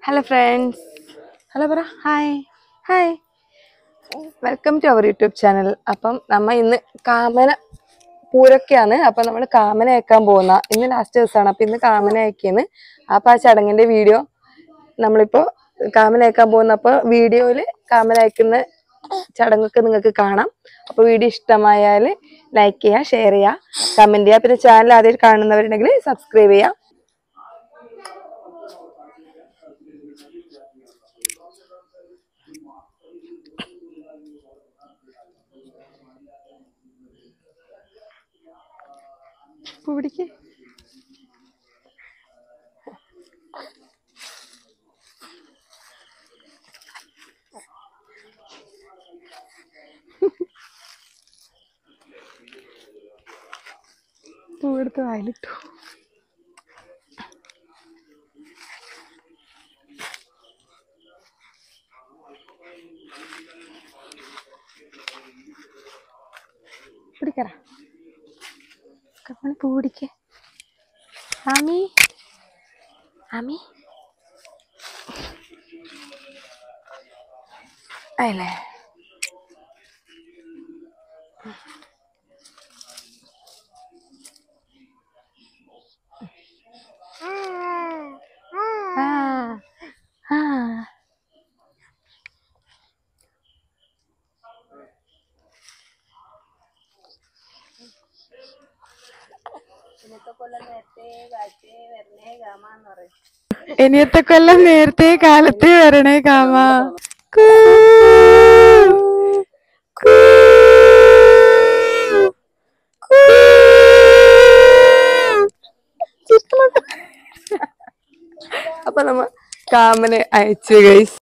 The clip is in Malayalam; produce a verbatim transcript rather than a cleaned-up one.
Hello friends. Hello bra. Hi. Hi. Welcome to our YouTube channel. അപ്പം നമ്മൾ ഇന്ന് കാമന പൂരൊക്കെയാണ്. അപ്പം നമ്മൾ കാമന അയക്കാൻ പോകുന്ന ഇന്ന് ലാസ്റ്റ് ദിവസമാണ്. അപ്പം ഇന്ന് കാമന അയക്കിയെന്ന്. അപ്പം ആ ചടങ്ങിന്റെ വീഡിയോ നമ്മളിപ്പോൾ കാമന അയക്കാൻ പോകുന്നപ്പോൾ വീഡിയോയിൽ കാമന അയക്കുന്ന ചടങ്ങൊക്കെ നിങ്ങൾക്ക് കാണാം. അപ്പോൾ വീഡിയോ ഇഷ്ടമായാൽ ലൈക്ക് ചെയ്യുക, ഷെയർ ചെയ്യുക, കമന്റ് ചെയ്യുക. പിന്നെ ചാനൽ ആദ്യമായിട്ട് കാണുന്നവരുണ്ടെങ്കിൽ സബ്സ്ക്രൈബ് ചെയ്യുക. പിടിക്ക് പൂവെടുത്ത് വായിലിട്ടു. പിടിക്കറ കപ്പണി പൂ പിടിക്കേ. ആമി ആമി അല്ലേ ഇനിയത്തെ കൊല്ലം നേരത്തെ കാലത്തെ വരണേ കാമ. അപ്പൊ നമ്മ കാമനെ അയച്ചു ഗൈസ്.